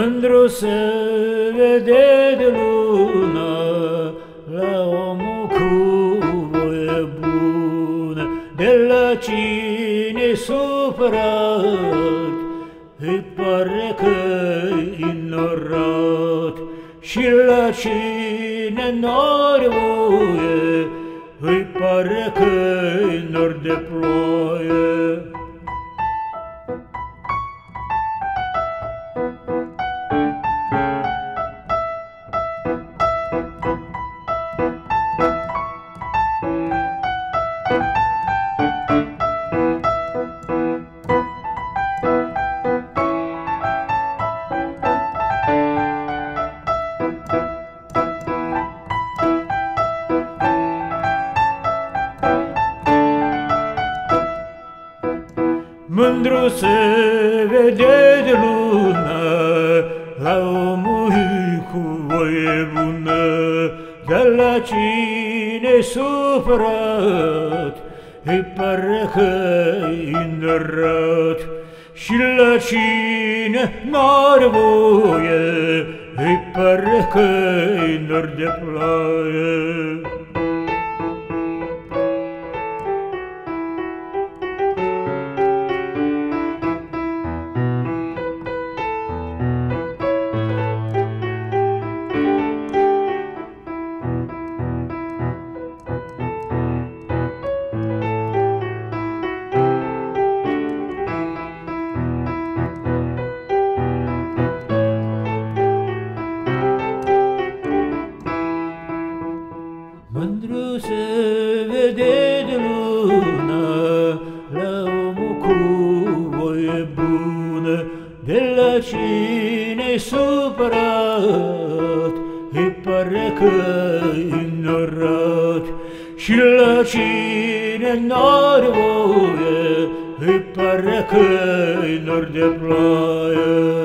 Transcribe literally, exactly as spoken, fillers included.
Mândru se vede de lună la omul cu voie bună, de la cine supărat îi pare că-i ignorat, și la cine n-are voie îi pare că-i nor de ploaie. Mândru se vede de lună la omul cu voie bună, de la cine supărat îi pare că-i ignorat, și la cine n-are voie îi pare că-i nor de ploaie. Mândru se vede de lună la omul cu voie bună, de la cine-i supărat îi pare că-i ignorat, și la cine n-are voie îi pare că-i nor de ploaie.